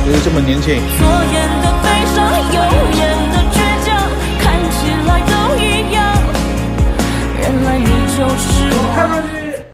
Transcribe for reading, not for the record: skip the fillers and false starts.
觉得这么年轻。 左眼的悲伤，右眼的倔强，看起来都一样。原来你就是我。